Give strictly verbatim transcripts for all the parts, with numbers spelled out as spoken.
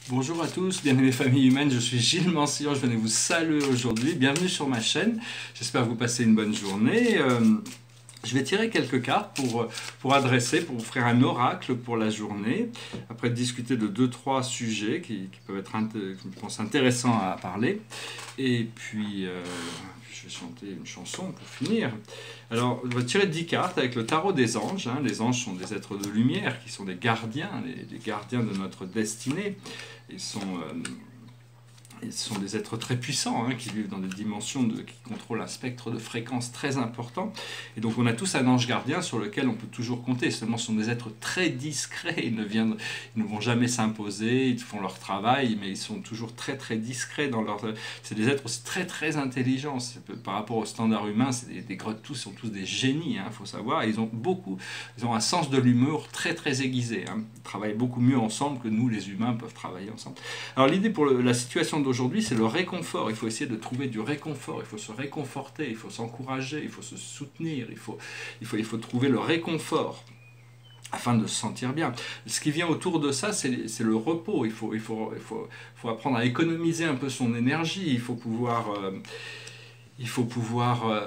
Bonjour à tous, bien-aimés familles humaines, je suis Gilles Mancillon, je venais vous saluer aujourd'hui. Bienvenue sur ma chaîne, j'espère que vous passez une bonne journée. Euh, je vais tirer quelques cartes pour, pour adresser, pour vous faire un oracle pour la journée, après discuter de deux trois sujets qui, qui peuvent être, je pense, intéressants à parler. Et puis, euh, je vais chanter une chanson pour finir. Alors, on va tirer dix cartes avec le tarot des anges. Hein. Les anges sont des êtres de lumière, qui sont des gardiens, les, les gardiens de notre destinée. Ils sont, euh, ils sont des êtres très puissants, hein, qui vivent dans des dimensions, de, qui contrôlent un spectre de fréquences très important. Et donc on a tous un ange gardien sur lequel on peut toujours compter. Seulement ce sont des êtres très discrets, ils ne, viennent, ils ne vont jamais s'imposer, ils font leur travail, mais ils sont toujours très très discrets dans leur... C'est des êtres aussi très très intelligents. Par rapport au standard humain, c'est des, des, tous sont tous des génies, il hein, faut savoir. Ils ont beaucoup, ils ont un sens de l'humour très très aiguisé. Hein. Ils travaillent beaucoup mieux ensemble que nous les humains peuvent travailler ensemble. Alors l'idée pour le, la situation d'aujourd'hui, Aujourd'hui, c'est le réconfort. Il faut essayer de trouver du réconfort. Il faut se réconforter, il faut s'encourager, il faut se soutenir, il faut, il faut, il faut trouver le réconfort afin de se sentir bien. Ce qui vient autour de ça, c'est le repos. Il faut, il, faut, il, faut, il faut apprendre à économiser un peu son énergie. Il faut pouvoir... Euh, il faut pouvoir euh,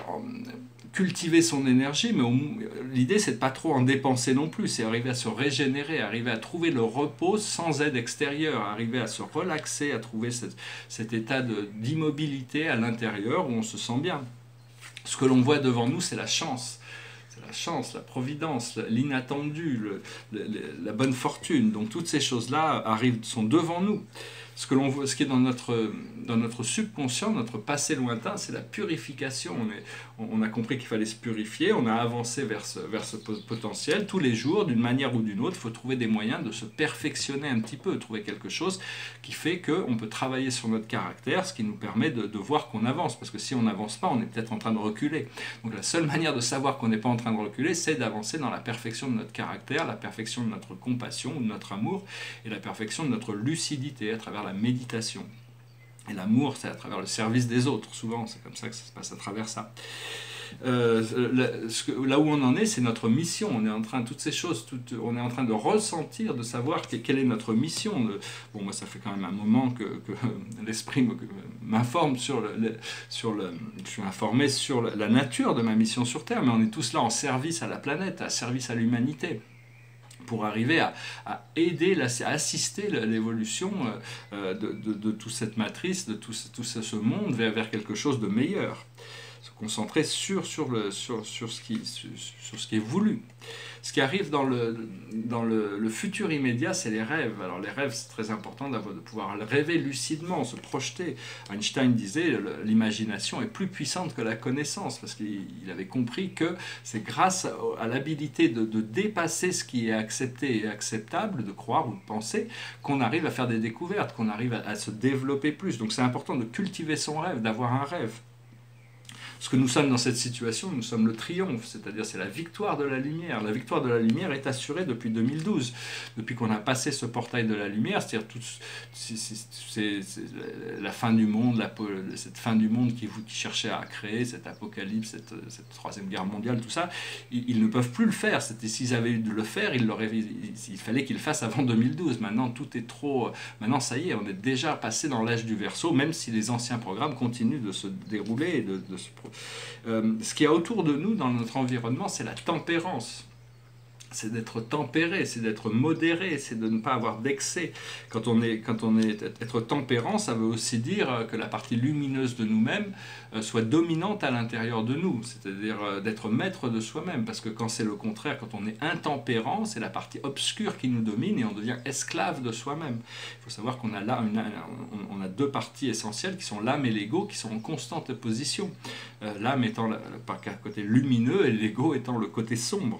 cultiver son énergie, mais l'idée c'est de pas trop en dépenser non plus, c'est arriver à se régénérer, arriver à trouver le repos sans aide extérieure, arriver à se relaxer, à trouver cette, cet état d'immobilité à l'intérieur où on se sent bien. Ce que l'on voit devant nous, c'est la chance. C'est la chance, la providence, l'inattendu, le, le, la bonne fortune. Donc toutes ces choses-là arrivent, sont devant nous. Ce, que l'on voit, ce qui est dans notre, dans notre subconscient, notre passé lointain, c'est la purification. On, est, on a compris qu'il fallait se purifier, on a avancé vers ce, vers ce potentiel. Tous les jours, d'une manière ou d'une autre, il faut trouver des moyens de se perfectionner un petit peu, trouver quelque chose qui fait qu'on peut travailler sur notre caractère, ce qui nous permet de, de voir qu'on avance. Parce que si on n'avance pas, on est peut-être en train de reculer. Donc la seule manière de savoir qu'on n'est pas en train de reculer, c'est d'avancer dans la perfection de notre caractère, la perfection de notre compassion ou de notre amour, et la perfection de notre lucidité à travers la méditation. Et l'amour, c'est à travers le service des autres, souvent, c'est comme ça que ça se passe à travers ça. Euh, là, ce que, là où on en est, c'est notre mission. On est en train de toutes ces choses, tout, on est en train de ressentir, de savoir que, quelle est notre mission. De, bon, moi, ça fait quand même un moment que, que l'esprit m'informe sur le, le, sur le, je suis informé sur la nature de ma mission sur Terre, mais on est tous là en service à la planète, à service à l'humanité, pour arriver à, à aider, à assister l'évolution euh, de, de, de toute cette matrice, de tout, tout ce monde vers, vers quelque chose de meilleur. Se concentrer sur, sur, le, sur, sur, ce qui, sur, sur ce qui est voulu. Ce qui arrive dans le, dans le, le futur immédiat, c'est les rêves. Alors les rêves, c'est très important de pouvoir rêver lucidement, se projeter. Einstein disait l'imagination est plus puissante que la connaissance, parce qu'il avait compris que c'est grâce à l'habilité de, de dépasser ce qui est accepté et acceptable, de croire ou de penser, qu'on arrive à faire des découvertes, qu'on arrive à, à se développer plus. Donc c'est important de cultiver son rêve, d'avoir un rêve. Ce que nous sommes dans cette situation, nous sommes le triomphe, c'est-à-dire c'est la victoire de la lumière. La victoire de la lumière est assurée depuis deux mille douze, depuis qu'on a passé ce portail de la lumière, c'est-à-dire c'est la fin du monde, la, cette fin du monde qui, qui cherchait à créer, cet apocalypse, cette, cette troisième guerre mondiale, tout ça, ils, ils ne peuvent plus le faire. S'ils avaient eu de le faire, il, il, il fallait qu'ils le fassent avant deux mille douze. Maintenant, tout est trop... Maintenant, ça y est, on est déjà passé dans l'âge du Verseau, même si les anciens programmes continuent de se dérouler et de, de se... Euh, ce qu'il y a autour de nous, dans notre environnement, c'est la tempérance. C'est d'être tempéré, c'est d'être modéré, c'est de ne pas avoir d'excès. Quand on est, quand on est être tempérant, ça veut aussi dire que la partie lumineuse de nous-mêmes soit dominante à l'intérieur de nous, c'est-à-dire d'être maître de soi-même, parce que quand c'est le contraire, quand on est intempérant, c'est la partie obscure qui nous domine et on devient esclave de soi-même. Il faut savoir qu'on a là une, on a deux parties essentielles qui sont l'âme et l'ego, qui sont en constante opposition. L'âme étant le côté lumineux et l'ego étant le côté sombre.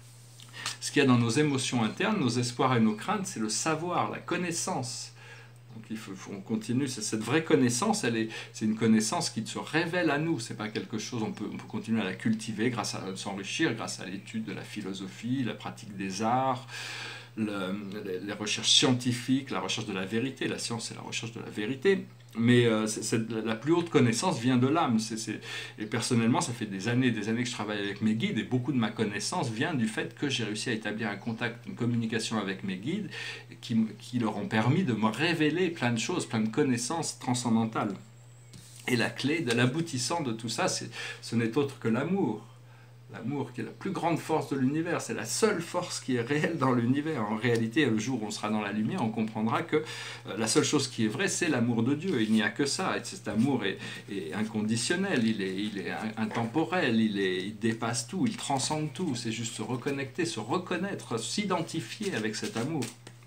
Ce qu'il y a dans nos émotions internes, nos espoirs et nos craintes, c'est le savoir, la connaissance. Donc il faut, faut on continue, cette vraie connaissance, elle est, c'est une connaissance qui se révèle à nous. C'est pas quelque chose, on peut, on peut continuer à la cultiver grâce à s'enrichir, grâce à l'étude de la philosophie, la pratique des arts, le, les, les recherches scientifiques, la recherche de la vérité. La science, c'est la recherche de la vérité. Mais euh, c'est, c'est, la plus haute connaissance vient de l'âme. C'est, c'est, et personnellement, ça fait des années et des années que je travaille avec mes guides, et beaucoup de ma connaissance vient du fait que j'ai réussi à établir un contact, une communication avec mes guides, qui, qui leur ont permis de me révéler plein de choses, plein de connaissances transcendantales. Et la clé de l'aboutissant de tout ça, c'est, ce n'est autre que l'amour. L'amour qui est la plus grande force de l'univers, c'est la seule force qui est réelle dans l'univers. En réalité, le jour où on sera dans la lumière, on comprendra que euh, la seule chose qui est vraie, c'est l'amour de Dieu. Il n'y a que ça. Et cet amour est, est inconditionnel, il est, il est intemporel, il, est, il dépasse tout, il transcende tout. C'est juste se reconnecter, se reconnaître, s'identifier avec cet amour.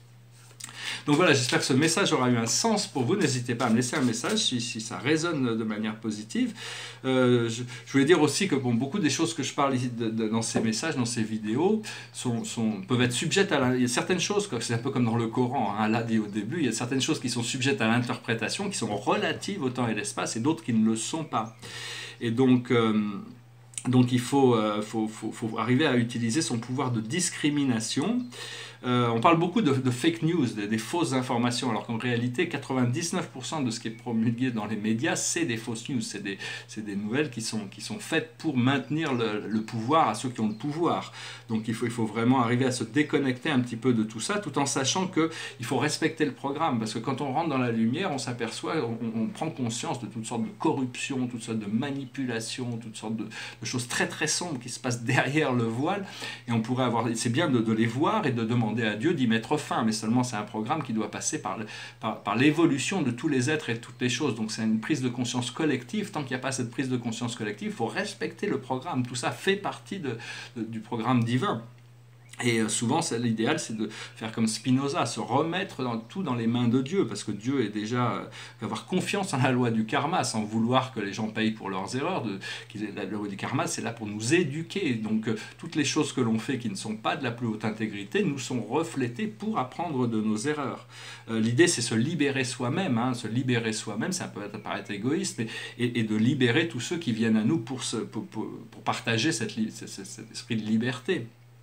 Donc voilà, j'espère que ce message aura eu un sens pour vous. N'hésitez pas à me laisser un message si, si ça résonne de manière positive. Euh, je, je voulais dire aussi que bon, beaucoup des choses que je parle ici de, de, dans ces messages, dans ces vidéos, sont, sont, peuvent être sujettes à... La, il y a certaines choses, c'est un peu comme dans le Coran, hein, Allah dit au début, il y a certaines choses qui sont sujettes à l'interprétation, qui sont relatives au temps et l'espace, et d'autres qui ne le sont pas. Et donc... Euh, Donc il faut, euh, faut, faut, faut arriver à utiliser son pouvoir de discrimination. Euh, on parle beaucoup de, de fake news, des, des fausses informations, alors qu'en réalité, quatre-vingt-dix-neuf pour cent de ce qui est promulgué dans les médias, c'est des fausses news, c'est des, c'est des nouvelles qui sont, qui sont faites pour maintenir le, le pouvoir à ceux qui ont le pouvoir. Donc il faut, il faut vraiment arriver à se déconnecter un petit peu de tout ça, tout en sachant qu'il faut respecter le programme, parce que quand on rentre dans la lumière, on s'aperçoit, on, on prend conscience de toutes sortes de corruptions, toutes sortes de manipulations, toutes sortes de, de choses très très sombres qui se passent derrière le voile, et on pourrait avoir, c'est bien de, de les voir et de demander à Dieu d'y mettre fin, mais seulement c'est un programme qui doit passer par, le, par, par l'évolution de tous les êtres et toutes les choses, donc c'est une prise de conscience collective. Tant qu'il n'y a pas cette prise de conscience collective, il faut respecter le programme, tout ça fait partie de, de, du programme divin. Et souvent, l'idéal, c'est de faire comme Spinoza, se remettre dans, tout dans les mains de Dieu, parce que Dieu est déjà... Euh, avoir confiance en la loi du karma, sans vouloir que les gens payent pour leurs erreurs. De, la loi du karma, c'est là pour nous éduquer. Donc, euh, toutes les choses que l'on fait qui ne sont pas de la plus haute intégrité, nous sont reflétées pour apprendre de nos erreurs. Euh, L'idée, c'est se libérer soi-même. Hein, se libérer soi-même, ça peut paraître égoïste, mais, et, et de libérer tous ceux qui viennent à nous pour, se, pour, pour, pour partager cette, cet, cet esprit de liberté.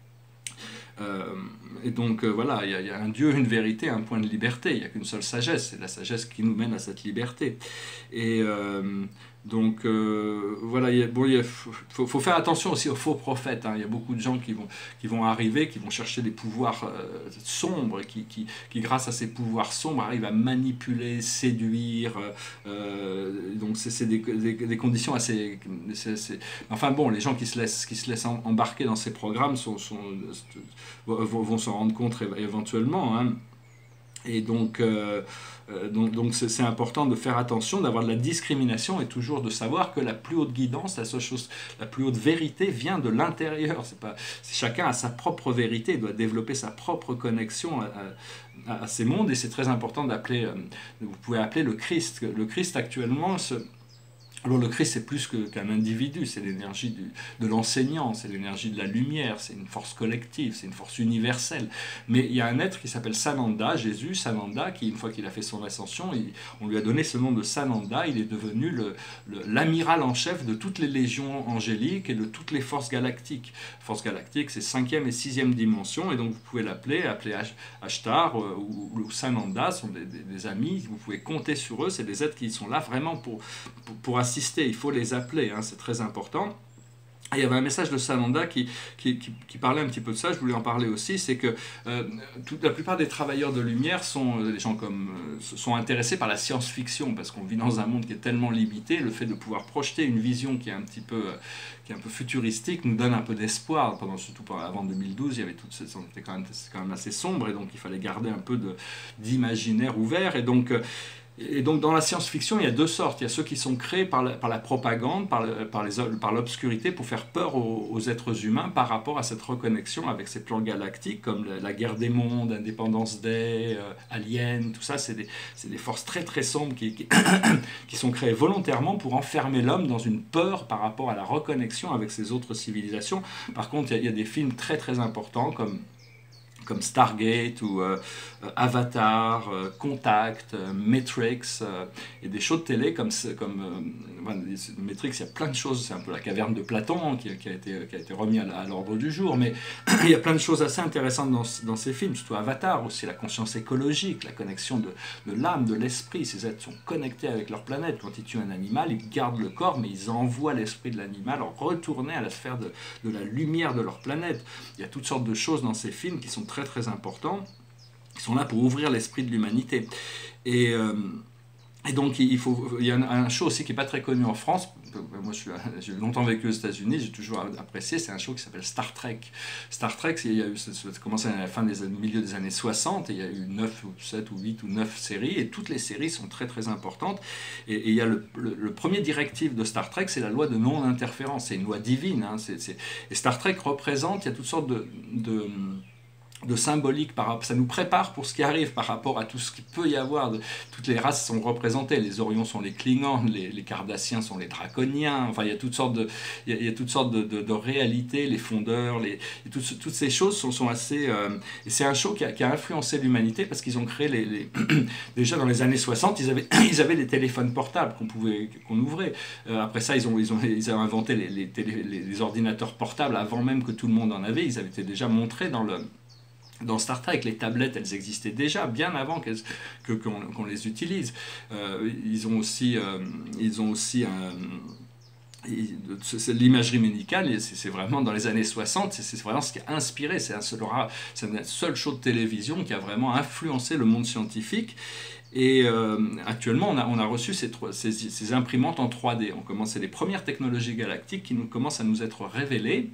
Euh, et donc euh, voilà, il y, y a un Dieu, une vérité, un point de liberté. Il n'y a qu'une seule sagesse, c'est la sagesse qui nous mène à cette liberté. Et euh, donc euh, voilà, il y a, bon, il faut, faut faire attention aussi aux faux prophètes. Hein. Il y a beaucoup de gens qui vont, qui vont arriver, qui vont chercher des pouvoirs euh, sombres, qui, qui, qui grâce à ces pouvoirs sombres arrivent à manipuler, séduire. Euh, donc c'est des, des, des conditions assez... C'est, c'est... Enfin bon, les gens qui se laissent, qui se laissent embarquer dans ces programmes sont, sont, vont, vont s'en rendre compte éventuellement. Hein. Et donc, euh, donc, donc c'est, c'est important de faire attention, d'avoir de la discrimination et toujours de savoir que la plus haute guidance, la seule chose, la plus haute vérité vient de l'intérieur. C'est pas, c'est chacun a sa propre vérité, doit développer sa propre connexion à, à, à ces mondes, et c'est très important d'appeler, vous pouvez appeler le Christ. Le Christ actuellement, ce, alors le Christ, c'est plus que, qu'un individu, c'est l'énergie du, de l'enseignant, c'est l'énergie de la lumière, c'est une force collective, c'est une force universelle. Mais il y a un être qui s'appelle Sananda, Jésus, Sananda, qui, une fois qu'il a fait son ascension, il, on lui a donné ce nom de Sananda, il est devenu le, le, l'amiral en chef de toutes les légions angéliques et de toutes les forces galactiques. Forces galactiques, c'est cinquième et sixième dimension, et donc vous pouvez l'appeler, appeler Ashtar euh, ou, ou Sananda, ce sont des, des, des amis, vous pouvez compter sur eux, c'est des êtres qui sont là vraiment pour, pour, pour assister. Il faut les appeler, hein, c'est très important. Et il y avait un message de Sananda qui, qui, qui, qui parlait un petit peu de ça, je voulais en parler aussi, c'est que euh, toute, la plupart des travailleurs de lumière sont des gens comme, euh, sont intéressés par la science-fiction, parce qu'on vit dans un monde qui est tellement limité, le fait de pouvoir projeter une vision qui est un petit peu, euh, qui est un peu futuristique nous donne un peu d'espoir. Pendant, surtout avant deux mille douze, il y avait toute cette, c'était quand même, c'est quand même assez sombre, et donc il fallait garder un peu de, d'imaginaire ouvert, et donc... Euh, Et donc dans la science-fiction, il y a deux sortes. Il y a ceux qui sont créés par la, par la propagande, par, le, par, les, par l'obscurité, pour faire peur aux, aux êtres humains par rapport à cette reconnexion avec ces plans galactiques, comme la, la guerre des mondes, Independence Day, euh, Alien, tout ça, c'est des, c'est des forces très très sombres qui, qui, qui sont créées volontairement pour enfermer l'homme dans une peur par rapport à la reconnexion avec ces autres civilisations. Par contre, il y a, il y a des films très très importants comme... comme Stargate ou euh, Avatar, euh, Contact, euh, Matrix, euh, et des shows de télé comme, comme euh, enfin, Matrix, il y a plein de choses, c'est un peu la caverne de Platon hein, qui, qui, a été, qui a été remis à, à l'ordre du jour, mais il y a plein de choses assez intéressantes dans, dans ces films, surtout Avatar, aussi la conscience écologique, la connexion de, de l'âme, de l'esprit, ces êtres sont connectés avec leur planète, quand ils tuent un animal, ils gardent le corps, mais ils envoient l'esprit de l'animal retourner à la sphère de, de la lumière de leur planète. Il y a toutes sortes de choses dans ces films qui sont très très très importants, qui sont là pour ouvrir l'esprit de l'humanité. Et, euh, et donc il, faut, il y a un, un show aussi qui n'est pas très connu en France. Moi j'ai longtemps vécu aux États-Unis, j'ai toujours apprécié, c'est un show qui s'appelle Star Trek. Star Trek, il y a eu, ça a commencé à la fin des milieu des années soixante, et il y a eu neuf ou sept ou huit ou neuf séries, et toutes les séries sont très très importantes. Et, et il y a le, le, le premier directive de Star Trek, c'est la loi de non-interférence, c'est une loi divine. Hein, c'est, c'est, et Star Trek représente, il y a toutes sortes de, de de symbolique, par, ça nous prépare pour ce qui arrive par rapport à tout ce qu'il peut y avoir. De, toutes les races sont représentées, les Orions sont les Klingons, les, les Cardassiens sont les Draconiens, enfin il y a toutes sortes de, il y a, il y a toutes sortes de, de, de réalités, les fondeurs, les, toutes, toutes ces choses sont, sont assez... Euh, et c'est un show qui a, qui a influencé l'humanité parce qu'ils ont créé les... les déjà dans les années soixante, ils avaient, ils avaient les téléphones portables qu'on pouvait, qu'on ouvrait. Euh, après ça, ils ont, ils ont, ils ont inventé les, les, télé, les, les ordinateurs portables avant même que tout le monde en avait. Ils avaient été déjà montrés dans le... Dans Star Trek, les tablettes, elles existaient déjà, bien avant qu'elles, que, qu'on, qu'on les utilise. Euh, ils ont aussi, euh, ils ont aussi un... L'imagerie médicale, c'est vraiment dans les années soixante, c'est vraiment ce qui a inspiré, c'est un seul, c'est un seul show de télévision qui a vraiment influencé le monde scientifique. Et euh, actuellement, on a, on a reçu ces, ces, ces imprimantes en trois D. On commence, c'est les premières technologies galactiques qui nous commencent à nous être révélées.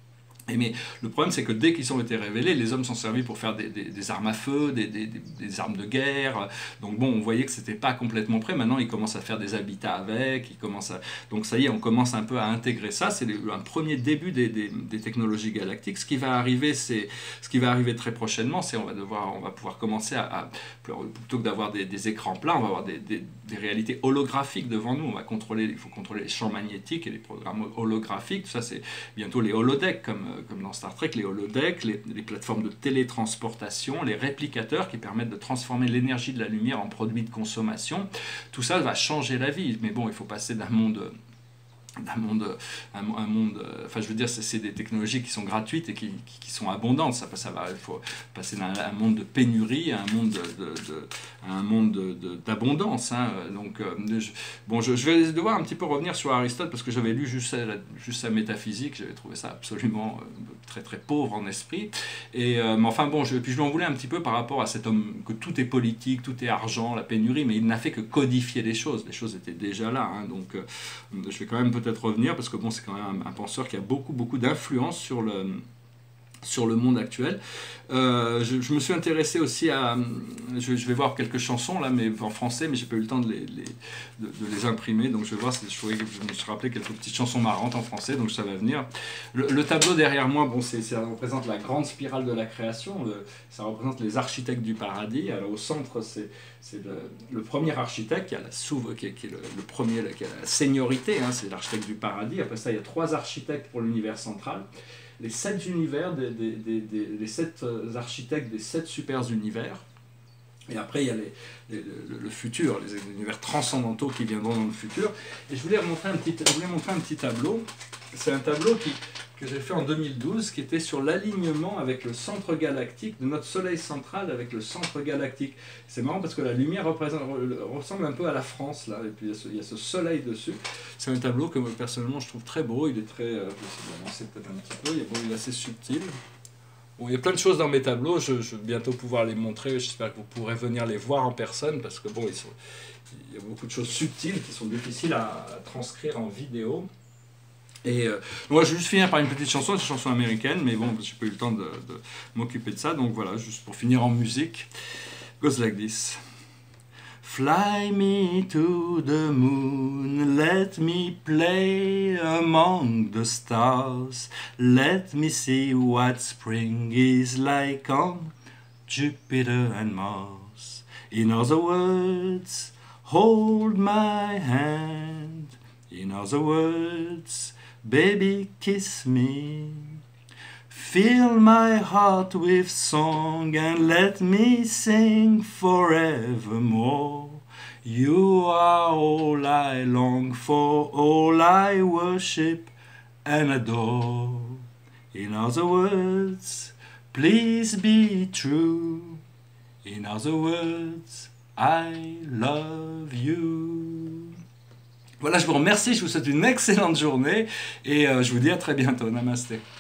Et mais le problème, c'est que dès qu'ils ont été révélés, les hommes sont servis pour faire des, des, des armes à feu, des, des, des armes de guerre. Donc bon, on voyait que c'était pas complètement prêt. Maintenant, ils commencent à faire des habitats avec. Ils commencent à... Donc ça y est, on commence un peu à intégrer ça. C'est un premier début des, des, des technologies galactiques. Ce qui va arriver, c'est ce qui va arriver très prochainement, c'est on va devoir, on va pouvoir commencer à, à plutôt que d'avoir des, des écrans plats, on va avoir des, des, des réalités holographiques devant nous. On va contrôler, il faut contrôler les champs magnétiques et les programmes holographiques. Tout ça, c'est bientôt les holodecks comme comme dans Star Trek, les holodecks, les, les plateformes de télétransportation, les réplicateurs qui permettent de transformer l'énergie de la lumière en produit de consommation. Tout ça va changer la vie. Mais bon, il faut passer d'un monde... d'un monde, un, un monde, enfin je veux dire, c'est des technologies qui sont gratuites et qui, qui, qui sont abondantes. Ça, ça va, il faut passer d'un un monde de pénurie à un monde de, de, de un monde d'abondance. Hein. Donc, euh, je, bon, je, je vais devoir un petit peu revenir sur Aristote parce que j'avais lu juste sa, juste sa métaphysique. J'avais trouvé ça absolument euh, très très pauvre en esprit. Et euh, mais enfin bon, je, puis je lui en voulais un petit peu par rapport à cet homme que tout est politique, tout est argent, la pénurie, mais il n'a fait que codifier les choses. Les choses étaient déjà là. Hein. Donc, euh, je vais quand même peut-être revenir parce que bon, c'est quand même un, un penseur qui a beaucoup beaucoup d'influence sur le sur le monde actuel. Euh, je, je me suis intéressé aussi à... Je, je vais voir quelques chansons là, mais en français, mais j'ai pas eu le temps de les, les, de, de les imprimer, donc je vais voir si je, je me suis rappelé quelques petites chansons marrantes en français, donc ça va venir. Le, le tableau derrière moi, bon, c'est, ça représente la grande spirale de la création, le, ça représente les architectes du paradis. Alors au centre, c'est, c'est le, le premier architecte qui a la souve, qui, qui est le, le premier, qui a la seniorité, hein, c'est l'architecte du paradis. Après ça, il y a trois architectes pour l'univers central. Les sept univers, des, des, des, des, les sept architectes des sept super univers. Et après, il y a les, les, le, le futur, les univers transcendantaux qui viendront dans le futur. Et je voulais montrer un petit, je voulais montrer un petit tableau. C'est un tableau qui, que j'ai fait en deux mille douze, qui était sur l'alignement avec le centre galactique, de notre Soleil central avec le centre galactique. C'est marrant parce que la lumière représente, ressemble un peu à la France, là, et puis il y a ce, il y a ce soleil dessus. C'est un tableau que moi, personnellement, je trouve très beau. Il est très... Euh, c'est peut-être un petit peu, il est, bon, il est assez subtil. Bon, il y a plein de choses dans mes tableaux, je, je vais bientôt pouvoir les montrer, j'espère que vous pourrez venir les voir en personne, parce que bon, ils sont, il y a beaucoup de choses subtiles qui sont difficiles à, à transcrire en vidéo. Et euh, moi, je vais juste finir par une petite chanson, c'est une chanson américaine, mais bon, j'ai pas eu le temps de, de m'occuper de ça, donc voilà, juste pour finir en musique. Goes like this. Fly me to the moon, let me play among the stars, let me see what spring is like on Jupiter and Mars. In other words, hold my hand. In other words, baby, kiss me. Fill my heart with song and let me sing forevermore. You are all I long for, all I worship and adore. In other words, please be true. In other words, I love you. Voilà, je vous remercie, je vous souhaite une excellente journée et euh, je vous dis à très bientôt. Namasté.